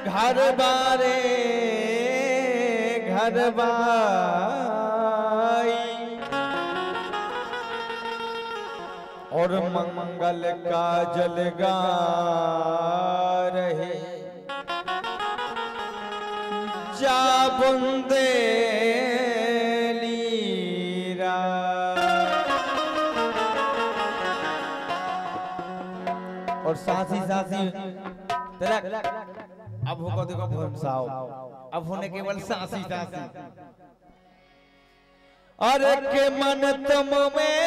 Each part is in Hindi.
घर बारे घर बाई और मंगल का जलगा रहे जा बुंदेलीरा। और साथी साथी तेरा अब होगा देखो भूमसाओ अब होने केवल सासी सासी। अरे के मन तुम में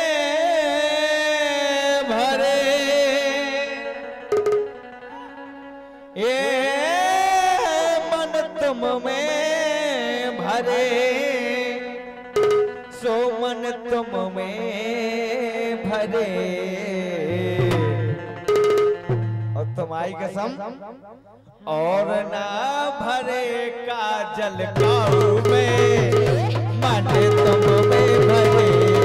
भरे ये मन तुम में भरे सो मन तुम में भरे और तुम्हारी कसम और ना भरे काजल काऊ में मन तुम में भरे।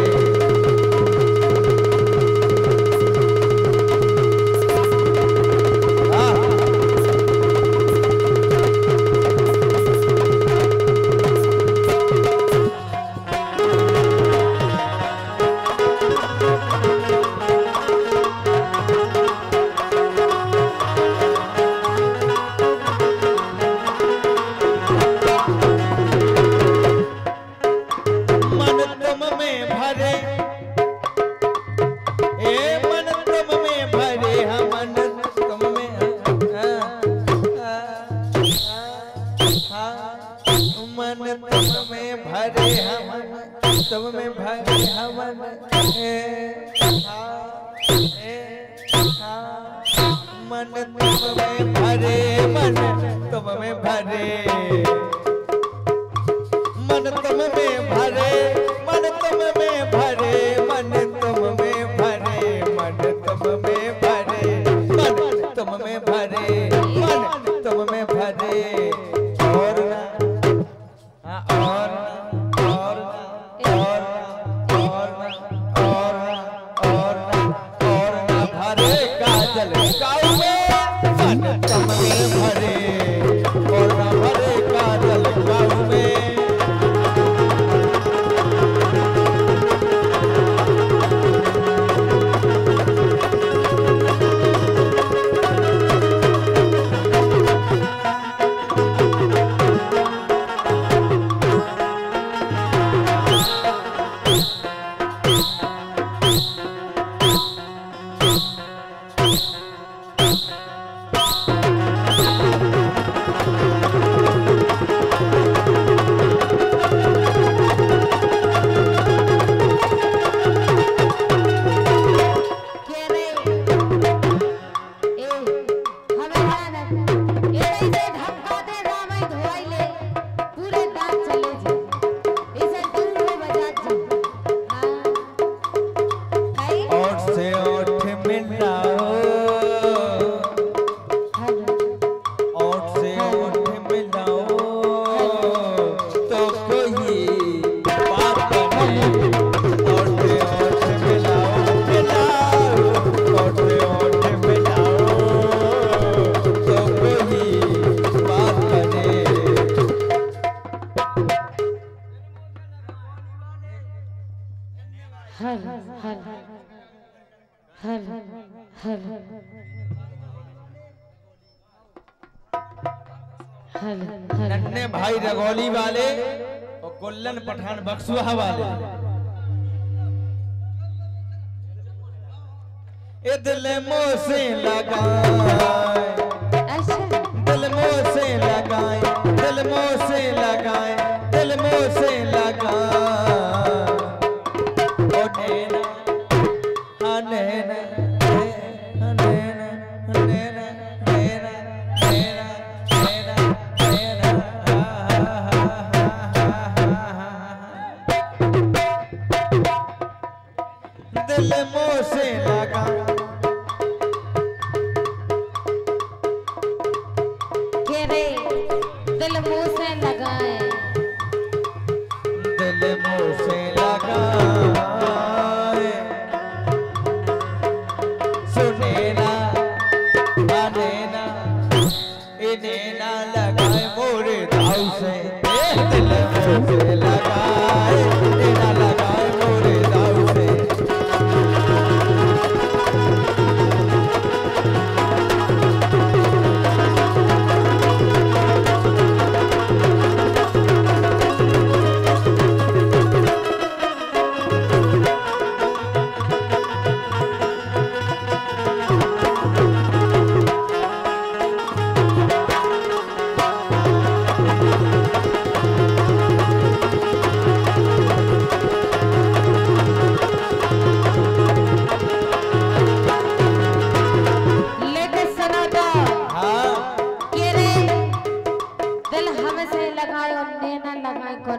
नन्हे भाई रगौली वाले और कुल्लन पठान बक्सुआ वाले ए दिल मोह से लगाए दिल मोह से लगाए दिल मोह से लगाए दिल मोह से लगाए ओ नैना हाँ नैना नैना नैना नैना नैना दिल मोह से लगा के रे दिल मुँह से लगाए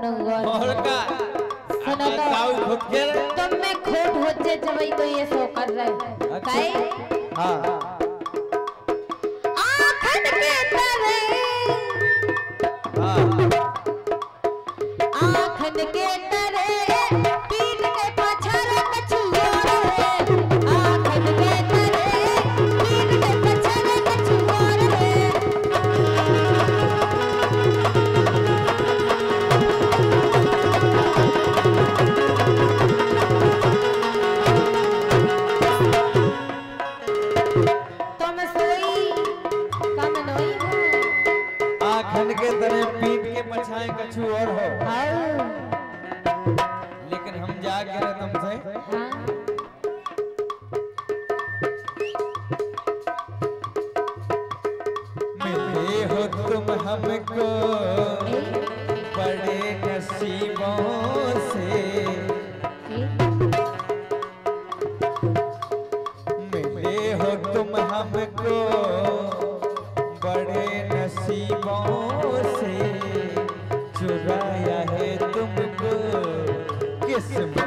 कोनो और और का सुनो तो काऊ खुद के तुम में खोट होते जबई तो ये सो कर रहे काई हां आखन के तरह हां आखन के तरह पीठ के पछाड़ कछुआ रे आखन के तरह पीठ के पछाड़ कछुआ रे तुम सोई कम नोई हो आखन के तरह पीठ के पछाए कछु और हो हाँ लेकिन हम जा के रहे तुमसे हाँ मिले हो तुम हमको बड़े नसीबों से मिले हो तुम हमको बड़े नसीबों से चुराया है तुमको किस्मत